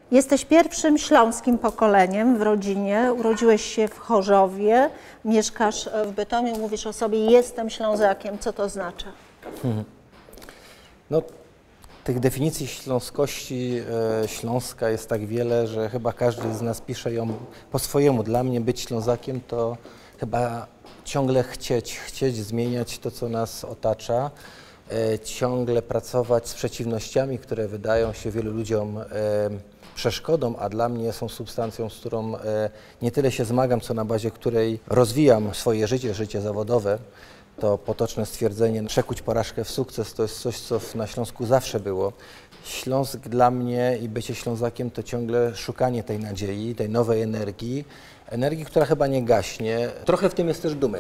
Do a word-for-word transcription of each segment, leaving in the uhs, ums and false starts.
Jesteś pierwszym śląskim pokoleniem w rodzinie. Urodziłeś się w Chorzowie, mieszkasz w Bytomiu, mówisz o sobie, jestem Ślązakiem. Co to oznacza? Hmm. No, tych definicji śląskości e, Śląska jest tak wiele, że chyba każdy z nas pisze ją po swojemu. Dla mnie być Ślązakiem to chyba ciągle chcieć, chcieć zmieniać to, co nas otacza, e, ciągle pracować z przeciwnościami, które wydają się wielu ludziom e, przeszkodą, a dla mnie są substancją, z którą e, nie tyle się zmagam, co na bazie której rozwijam swoje życie, życie zawodowe. To potoczne stwierdzenie, przekuć porażkę w sukces, to jest coś, co na Śląsku zawsze było. Śląsk dla mnie i bycie Ślązakiem to ciągle szukanie tej nadziei, tej nowej energii, energii, która chyba nie gaśnie. Trochę w tym jest też dumy.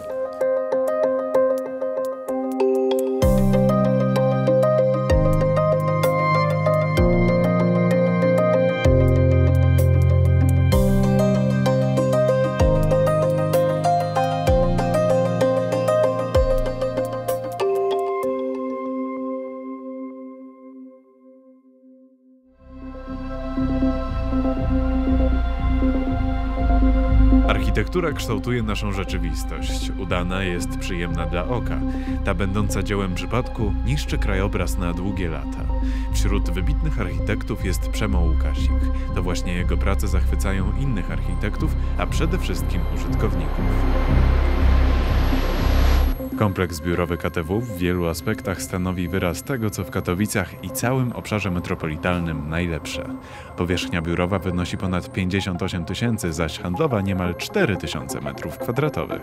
Architektura kształtuje naszą rzeczywistość. Udana jest przyjemna dla oka. Ta będąca dziełem przypadku niszczy krajobraz na długie lata. Wśród wybitnych architektów jest Przemo Łukasik. To właśnie jego prace zachwycają innych architektów, a przede wszystkim użytkowników. Kompleks biurowy K T W w wielu aspektach stanowi wyraz tego, co w Katowicach i całym obszarze metropolitalnym najlepsze. Powierzchnia biurowa wynosi ponad pięćdziesiąt osiem tysięcy, zaś handlowa niemal cztery tysiące metrów kwadratowych.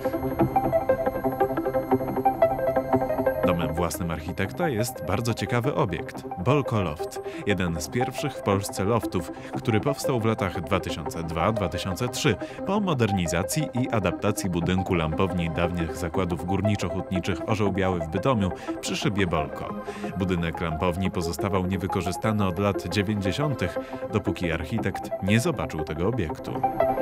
Domem własnym architekta jest bardzo ciekawy obiekt – Bolko Loft. Jeden z pierwszych w Polsce loftów, który powstał w latach dwa tysiące drugi do dwa tysiące trzeciego po modernizacji i adaptacji budynku lampowni dawnych zakładów górniczo-hutniczych Orzeł Biały w Bytomiu przy szybie Bolko. Budynek lampowni pozostawał niewykorzystany od lat dziewięćdziesiątych, dopóki architekt nie zobaczył tego obiektu.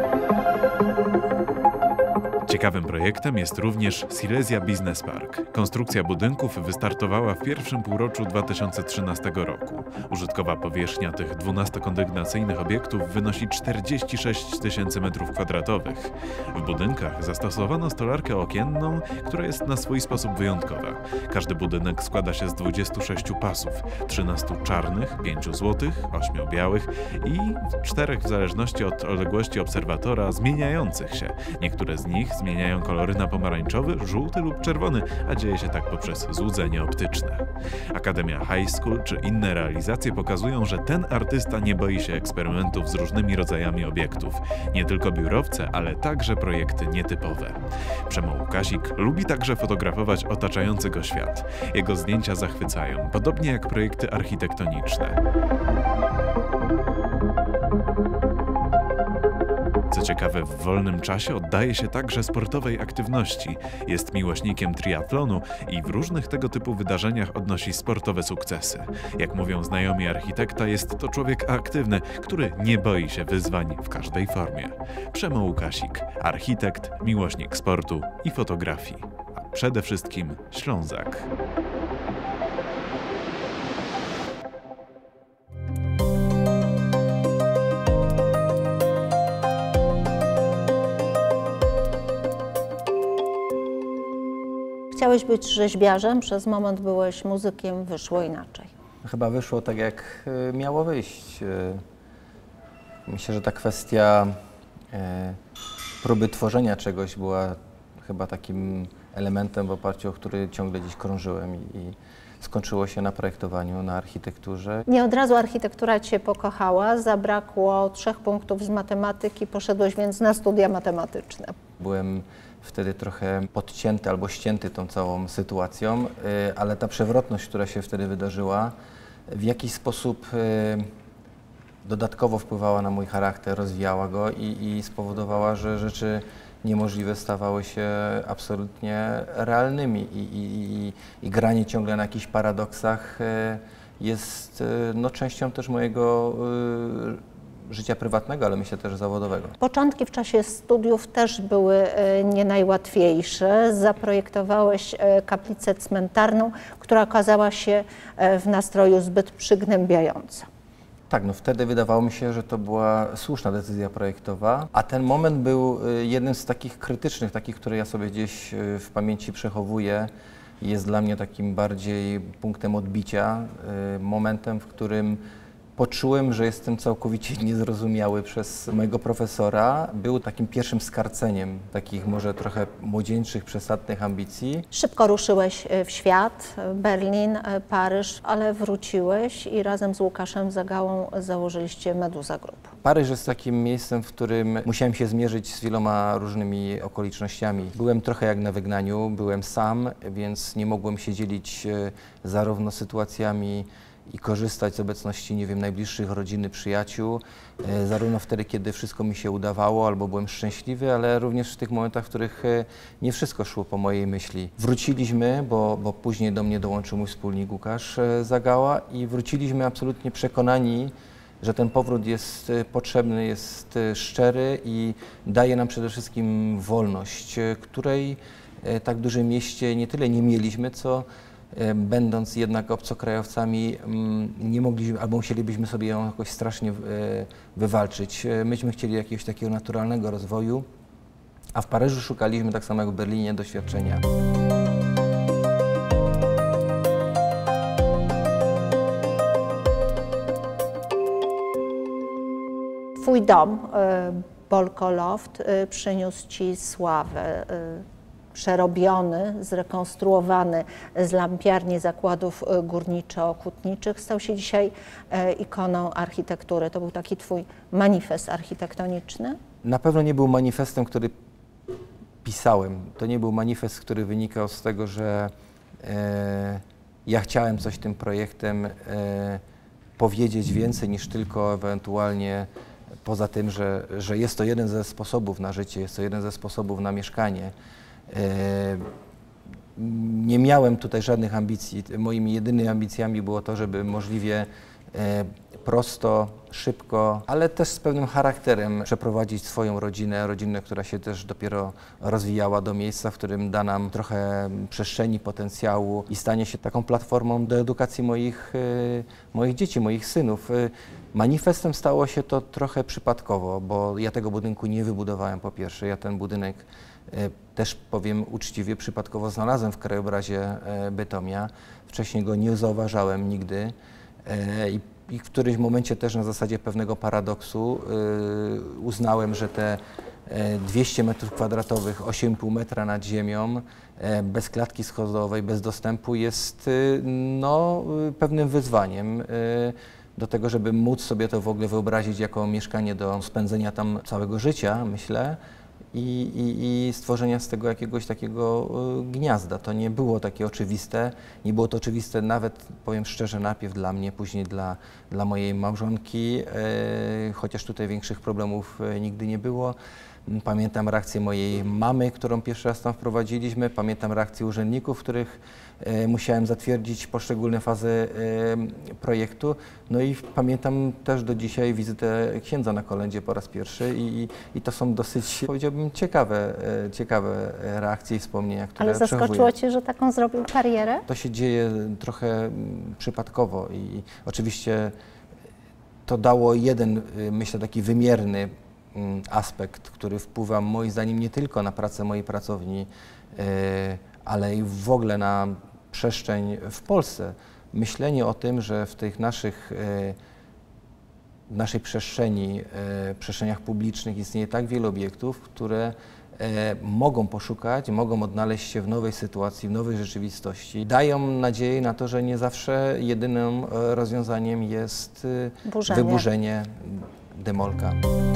Ciekawym projektem jest również Silesia Business Park. Konstrukcja budynków wystartowała w pierwszym półroczu dwa tysiące trzynastego roku. Użytkowa powierzchnia tych dwunastokondygnacyjnych obiektów wynosi czterdzieści sześć tysięcy metrów kwadratowych. W budynkach zastosowano stolarkę okienną, która jest na swój sposób wyjątkowa. Każdy budynek składa się z dwudziestu sześciu pasów, trzynastu czarnych, pięciu złotych, ośmiu białych i czterech w zależności od odległości obserwatora zmieniających się. Niektóre z nich zmieniają kolory na pomarańczowy, żółty lub czerwony, a dzieje się tak poprzez złudzenie optyczne. Akademia High School czy inne realizacje pokazują, że ten artysta nie boi się eksperymentów z różnymi rodzajami obiektów. Nie tylko biurowce, ale także projekty nietypowe. Przemo Łukasik lubi także fotografować otaczający go świat. Jego zdjęcia zachwycają, podobnie jak projekty architektoniczne. Co ciekawe, w wolnym czasie oddaje się także sportowej aktywności. Jest miłośnikiem triatlonu i w różnych tego typu wydarzeniach odnosi sportowe sukcesy. Jak mówią znajomi architekta, jest to człowiek aktywny, który nie boi się wyzwań w każdej formie. Przemo Łukasik, architekt, miłośnik sportu i fotografii, a przede wszystkim Ślązak. Chciałeś być rzeźbiarzem, przez moment byłeś muzykiem, wyszło inaczej. Chyba wyszło tak, jak miało wyjść. Myślę, że ta kwestia próby tworzenia czegoś była chyba takim elementem, w oparciu o który ciągle gdzieś krążyłem i skończyło się na projektowaniu, na architekturze. Nie od razu architektura cię pokochała, zabrakło trzech punktów z matematyki, poszedłeś więc na studia matematyczne. Byłem wtedy trochę podcięty albo ścięty tą całą sytuacją, ale ta przewrotność, która się wtedy wydarzyła, w jakiś sposób dodatkowo wpływała na mój charakter, rozwijała go i, i spowodowała, że rzeczy niemożliwe stawały się absolutnie realnymi i, i, i, i granie ciągle na jakichś paradoksach jest no, częścią też mojego życia prywatnego, ale myślę też zawodowego. Początki w czasie studiów też były nie najłatwiejsze. Zaprojektowałeś kaplicę cmentarną, która okazała się w nastroju zbyt przygnębiająca. Tak, no wtedy wydawało mi się, że to była słuszna decyzja projektowa, a ten moment był jednym z takich krytycznych, takich, które ja sobie gdzieś w pamięci przechowuję. Jest dla mnie takim bardziej punktem odbicia, momentem, w którym poczułem, że jestem całkowicie niezrozumiały przez mojego profesora. Był takim pierwszym skarceniem takich może trochę młodzieńczych, przesadnych ambicji. Szybko ruszyłeś w świat, Berlin, Paryż, ale wróciłeś i razem z Łukaszem Zagałą założyliście Meduza Group. Paryż jest takim miejscem, w którym musiałem się zmierzyć z wieloma różnymi okolicznościami. Byłem trochę jak na wygnaniu, byłem sam, więc nie mogłem się dzielić zarówno sytuacjami i korzystać z obecności, nie wiem, najbliższych rodziny, przyjaciół, e, zarówno wtedy, kiedy wszystko mi się udawało albo byłem szczęśliwy, ale również w tych momentach, w których e, nie wszystko szło po mojej myśli. Wróciliśmy, bo, bo później do mnie dołączył mój wspólnik Łukasz e, Zagała i wróciliśmy absolutnie przekonani, że ten powrót jest e, potrzebny, jest e, szczery i daje nam przede wszystkim wolność, e, której e, tak w dużym mieście nie tyle nie mieliśmy, co będąc jednak obcokrajowcami, nie mogliśmy, albo musielibyśmy sobie ją jakoś strasznie wywalczyć. Myśmy chcieli jakiegoś takiego naturalnego rozwoju, a w Paryżu szukaliśmy, tak samo jak w Berlinie, doświadczenia. Twój dom, Bolko Loft, przyniósł Ci sławę. Przerobiony, zrekonstruowany z lampiarni zakładów górniczo-hutniczych, stał się dzisiaj ikoną architektury. To był taki Twój manifest architektoniczny? Na pewno nie był manifestem, który pisałem. To nie był manifest, który wynikał z tego, że e, ja chciałem coś tym projektem e, powiedzieć więcej niż tylko ewentualnie poza tym, że, że jest to jeden ze sposobów na życie, jest to jeden ze sposobów na mieszkanie. Nie miałem tutaj żadnych ambicji. Moimi jedynymi ambicjami było to, żeby możliwie prosto, szybko, ale też z pewnym charakterem przeprowadzić swoją rodzinę, rodzinę, która się też dopiero rozwijała do miejsca, w którym da nam trochę przestrzeni, potencjału i stanie się taką platformą do edukacji moich, moich dzieci, moich synów. Manifestem stało się to trochę przypadkowo, bo ja tego budynku nie wybudowałem po pierwsze. Ja ten budynek też, powiem uczciwie, przypadkowo znalazłem w krajobrazie Bytomia. Wcześniej go nie zauważałem nigdy i, i w którymś momencie też na zasadzie pewnego paradoksu uznałem, że te dwieście metrów kwadratowych, osiem i pół metra nad ziemią, bez klatki schodowej, bez dostępu jest no, pewnym wyzwaniem do tego, żeby móc sobie to w ogóle wyobrazić jako mieszkanie do spędzenia tam całego życia, myślę. I, i, i stworzenia z tego jakiegoś takiego y, gniazda. To nie było takie oczywiste, nie było to oczywiste nawet, powiem szczerze, najpierw dla mnie, później dla, dla mojej małżonki, y, chociaż tutaj większych problemów y, nigdy nie było. Pamiętam reakcję mojej mamy, którą pierwszy raz tam wprowadziliśmy, pamiętam reakcję urzędników, których e, musiałem zatwierdzić poszczególne fazy e, projektu. No i pamiętam też do dzisiaj wizytę księdza na kolędzie po raz pierwszy i, i to są dosyć, powiedziałbym, ciekawe, e, ciekawe reakcje i wspomnienia, które Ale zaskoczyło przechowuję. Cię, że taką zrobił karierę? To się dzieje trochę przypadkowo i oczywiście to dało jeden, myślę, taki wymierny aspekt, który wpływa moim zdaniem nie tylko na pracę mojej pracowni, ale i w ogóle na przestrzeń w Polsce. Myślenie o tym, że w tych naszych, w naszej przestrzeni, przestrzeniach publicznych istnieje tak wiele obiektów, które mogą poszukać, mogą odnaleźć się w nowej sytuacji, w nowej rzeczywistości. Dają nadzieję na to, że nie zawsze jedynym rozwiązaniem jest Burzenie. wyburzenie demolka.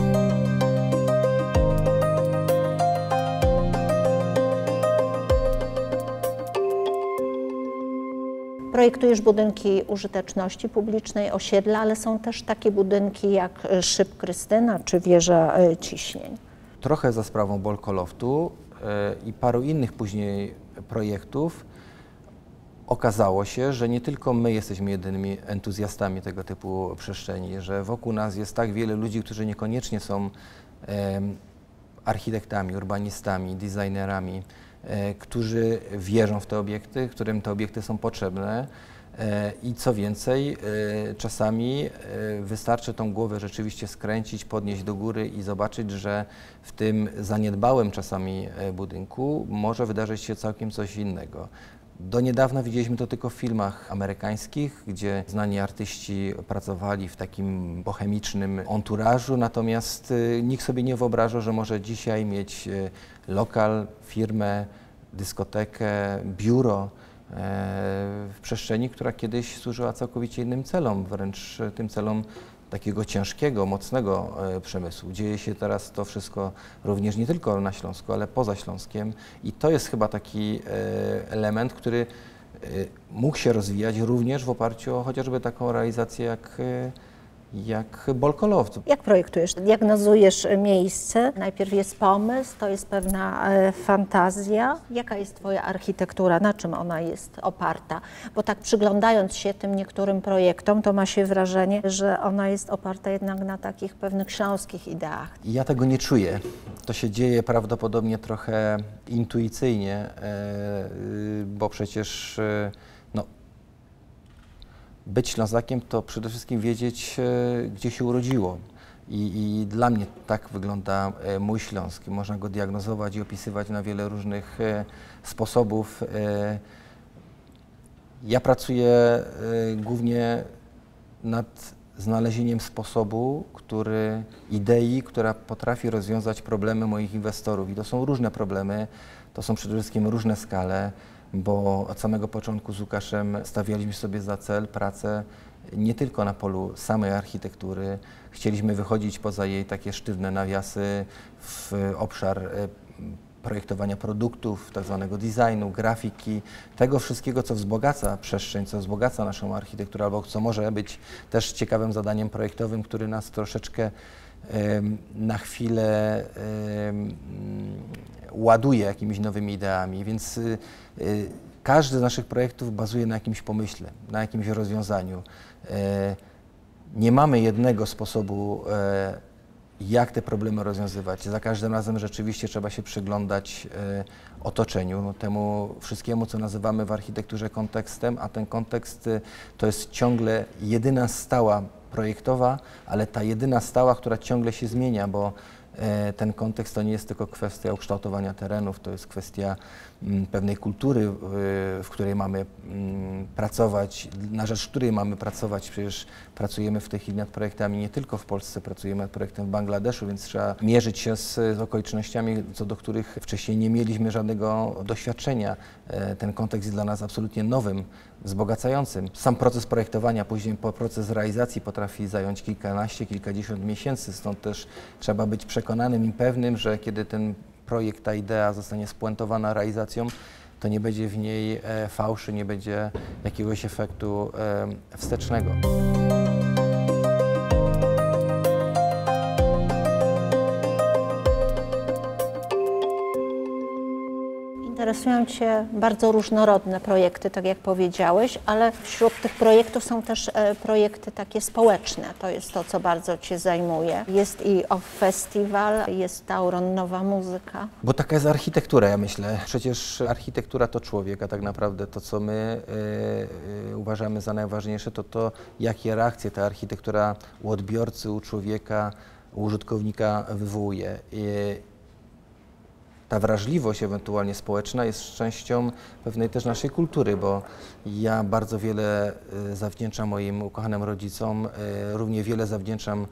Projektujesz budynki użyteczności publicznej, osiedla, ale są też takie budynki jak Szyb Krystyna czy Wieża Ciśnień. Trochę za sprawą Bolko Loftu i paru innych później projektów okazało się, że nie tylko my jesteśmy jedynymi entuzjastami tego typu przestrzeni, że wokół nas jest tak wiele ludzi, którzy niekoniecznie są e, architektami, urbanistami, designerami, e, którzy wierzą w te obiekty, którym te obiekty są potrzebne I co więcej, czasami wystarczy tą głowę rzeczywiście skręcić, podnieść do góry i zobaczyć, że w tym zaniedbałym czasami budynku może wydarzyć się całkiem coś innego. Do niedawna widzieliśmy to tylko w filmach amerykańskich, gdzie znani artyści pracowali w takim bohemicznym enturażu, natomiast nikt sobie nie wyobrażał, że może dzisiaj mieć lokal, firmę, dyskotekę, biuro w przestrzeni, która kiedyś służyła całkowicie innym celom, wręcz tym celom takiego ciężkiego, mocnego przemysłu. Dzieje się teraz to wszystko również nie tylko na Śląsku, ale poza Śląskiem i to jest chyba taki element, który mógł się rozwijać również w oparciu o chociażby taką realizację jak jak Bolko-Loft. Jak projektujesz? Diagnozujesz miejsce, najpierw jest pomysł, to jest pewna e, fantazja. Jaka jest Twoja architektura, na czym ona jest oparta? Bo tak przyglądając się tym niektórym projektom, to ma się wrażenie, że ona jest oparta jednak na takich pewnych śląskich ideach. Ja tego nie czuję. To się dzieje prawdopodobnie trochę intuicyjnie, e, bo przecież e, no, być Ślązakiem to przede wszystkim wiedzieć, gdzie się urodziło. I, I dla mnie tak wygląda mój Śląsk. Można go diagnozować i opisywać na wiele różnych sposobów. Ja pracuję głównie nad znalezieniem sposobu, który, idei, która potrafi rozwiązać problemy moich inwestorów. I to są różne problemy, to są przede wszystkim różne skale, bo od samego początku z Łukaszem stawialiśmy sobie za cel pracę nie tylko na polu samej architektury. Chcieliśmy wychodzić poza jej takie sztywne nawiasy w obszar projektowania produktów, tak zwanego designu, grafiki, tego wszystkiego, co wzbogaca przestrzeń, co wzbogaca naszą architekturę, albo co może być też ciekawym zadaniem projektowym, który nas troszeczkę na chwilę ładuje jakimiś nowymi ideami, więc każdy z naszych projektów bazuje na jakimś pomyśle, na jakimś rozwiązaniu. Nie mamy jednego sposobu, jak te problemy rozwiązywać. Za każdym razem rzeczywiście trzeba się przyglądać otoczeniu, temu wszystkiemu, co nazywamy w architekturze kontekstem, a ten kontekst to jest ciągle jedyna stała projektowa, ale ta jedyna stała, która ciągle się zmienia, bo ten kontekst to nie jest tylko kwestia ukształtowania terenów, to jest kwestia pewnej kultury, w której mamy pracować, na rzecz której mamy pracować. Przecież pracujemy w tej chwili nad projektami nie tylko w Polsce, pracujemy nad projektem w Bangladeszu, więc trzeba mierzyć się z, z okolicznościami, co do których wcześniej nie mieliśmy żadnego doświadczenia. Ten kontekst jest dla nas absolutnie nowym, wzbogacającym. Sam proces projektowania, później po proces realizacji potrafi zająć kilkanaście, kilkadziesiąt miesięcy, stąd też trzeba być przekonanym i pewnym, że kiedy ten projekt, ta idea zostanie spuentowana realizacją, to nie będzie w niej e, fałszy, nie będzie jakiegoś efektu e, wstecznego. Interesują Cię bardzo różnorodne projekty, tak jak powiedziałeś, ale wśród tych projektów są też e, projekty takie społeczne. To jest to, co bardzo Cię zajmuje. Jest i Off Festival, jest Tauron Nowa Muzyka. Bo taka jest architektura, ja myślę. Przecież architektura to człowiek, a tak naprawdę to, co my y, y, uważamy za najważniejsze, to to, jakie reakcje ta architektura u odbiorcy, u człowieka, u użytkownika wywołuje. I, ta wrażliwość ewentualnie społeczna jest częścią pewnej też naszej kultury, bo ja bardzo wiele zawdzięczam moim ukochanym rodzicom, równie wiele zawdzięczam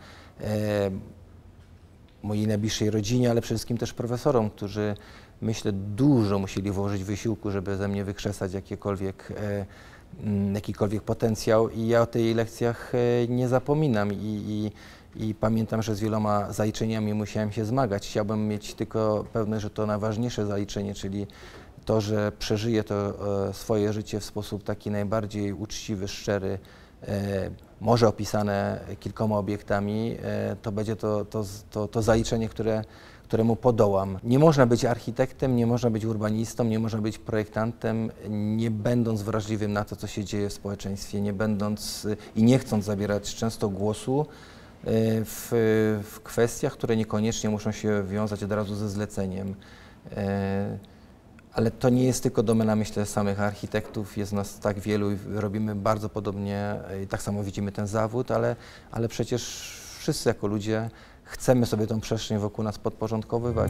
mojej najbliższej rodzinie, ale przede wszystkim też profesorom, którzy, myślę, dużo musieli włożyć wysiłku, żeby ze mnie wykrzesać jakiekolwiek, jakikolwiek potencjał i ja o tych lekcjach nie zapominam i, i I pamiętam, że z wieloma zaliczeniami musiałem się zmagać. Chciałbym mieć tylko pewność, że to najważniejsze zaliczenie, czyli to, że przeżyję to e, swoje życie w sposób taki najbardziej uczciwy, szczery, e, może opisane kilkoma obiektami, e, to będzie to, to, to, to zaliczenie, które, któremu podołam. Nie można być architektem, nie można być urbanistą, nie można być projektantem, nie będąc wrażliwym na to, co się dzieje w społeczeństwie, nie będąc i nie chcąc zabierać często głosu W, w kwestiach, które niekoniecznie muszą się wiązać od razu ze zleceniem. Ale to nie jest tylko domena, myślę, samych architektów, jest nas tak wielu i robimy bardzo podobnie i tak samo widzimy ten zawód, ale, ale przecież wszyscy jako ludzie chcemy sobie tą przestrzeń wokół nas podporządkowywać.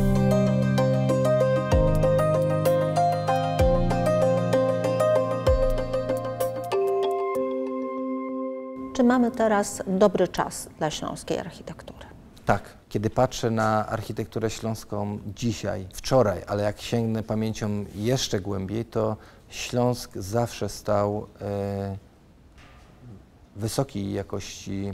Czy mamy teraz dobry czas dla śląskiej architektury? Tak, kiedy patrzę na architekturę śląską dzisiaj, wczoraj, ale jak sięgnę pamięcią jeszcze głębiej, to Śląsk zawsze stał e, wysokiej jakości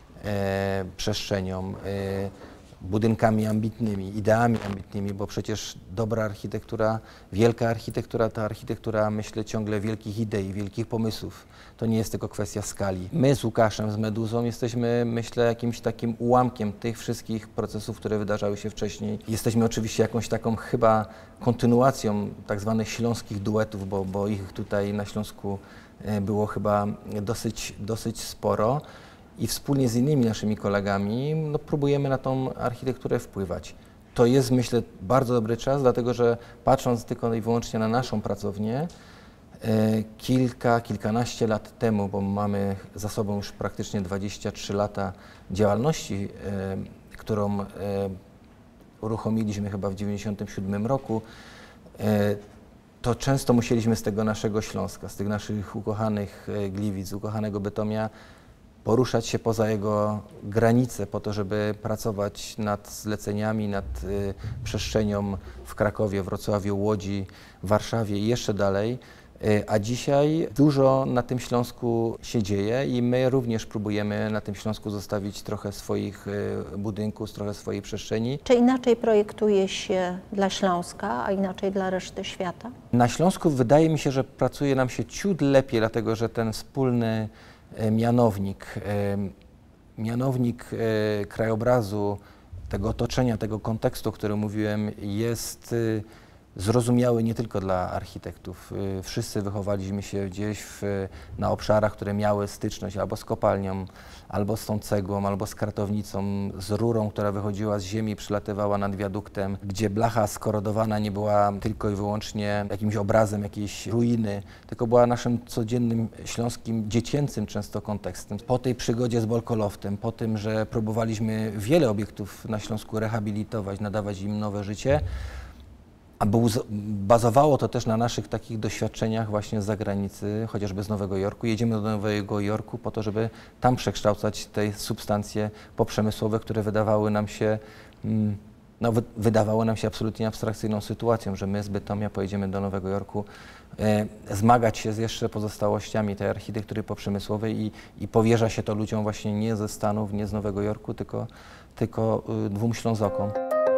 e, przestrzenią, e, budynkami ambitnymi, ideami ambitnymi, bo przecież dobra architektura, wielka architektura to architektura, myślę, ciągle wielkich idei, wielkich pomysłów. To nie jest tylko kwestia skali. My z Łukaszem, z Meduzą jesteśmy, myślę, jakimś takim ułamkiem tych wszystkich procesów, które wydarzały się wcześniej. Jesteśmy oczywiście jakąś taką chyba kontynuacją tak zwanych śląskich duetów, bo, bo ich tutaj na Śląsku było chyba dosyć, dosyć sporo. I wspólnie z innymi naszymi kolegami no, próbujemy na tą architekturę wpływać. To jest, myślę, bardzo dobry czas, dlatego że patrząc tylko i wyłącznie na naszą pracownię, e, kilka, kilkanaście lat temu, bo mamy za sobą już praktycznie dwadzieścia trzy lata działalności, e, którą e, uruchomiliśmy chyba w dziewięćdziesiątym siódmym roku, e, to często musieliśmy z tego naszego Śląska, z tych naszych ukochanych Gliwic, ukochanego Bytomia, poruszać się poza jego granice po to, żeby pracować nad zleceniami, nad y, przestrzenią w Krakowie, Wrocławiu, Łodzi, Warszawie i jeszcze dalej. Y, a dzisiaj dużo na tym Śląsku się dzieje i my również próbujemy na tym Śląsku zostawić trochę swoich y, budynków, trochę swojej przestrzeni. Czy inaczej projektuje się dla Śląska, a inaczej dla reszty świata? Na Śląsku wydaje mi się, że pracuje nam się ciut lepiej, dlatego że ten wspólny mianownik, mianownik krajobrazu, tego otoczenia, tego kontekstu, o którym mówiłem, jest zrozumiały nie tylko dla architektów. Wszyscy wychowaliśmy się gdzieś w, na obszarach, które miały styczność albo z kopalnią, albo z tą cegłą, albo z kartownicą, z rurą, która wychodziła z ziemi, przylatywała nad wiaduktem, gdzie blacha skorodowana nie była tylko i wyłącznie jakimś obrazem jakiejś ruiny, tylko była naszym codziennym śląskim, dziecięcym często kontekstem. Po tej przygodzie z Bolkoloftem, po tym, że próbowaliśmy wiele obiektów na Śląsku rehabilitować, nadawać im nowe życie, a był, bazowało to też na naszych takich doświadczeniach właśnie z zagranicy, chociażby z Nowego Jorku. Jedziemy do Nowego Jorku po to, żeby tam przekształcać te substancje poprzemysłowe, które wydawały nam się, no, wydawały nam się absolutnie abstrakcyjną sytuacją, że my z Bytomia pojedziemy do Nowego Jorku e, zmagać się z jeszcze pozostałościami tej architektury poprzemysłowej i, i powierza się to ludziom właśnie nie ze Stanów, nie z Nowego Jorku, tylko, tylko y, dwóm Ślązokom.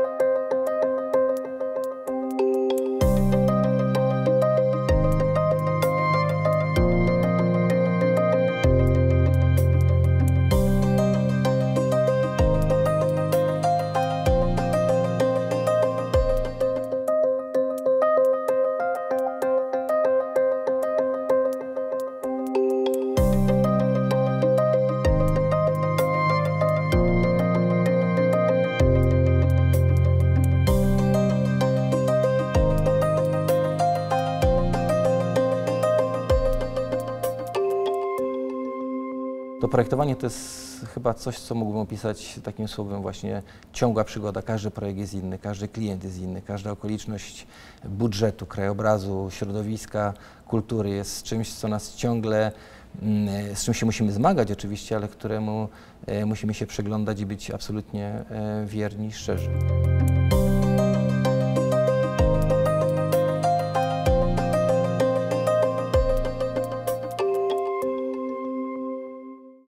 To projektowanie to jest chyba coś, co mógłbym opisać takim słowem właśnie ciągła przygoda. Każdy projekt jest inny, każdy klient jest inny, każda okoliczność budżetu, krajobrazu, środowiska, kultury jest czymś, co nas ciągle, z czym się musimy zmagać oczywiście, ale któremu musimy się przyglądać i być absolutnie wierni, szczerzy.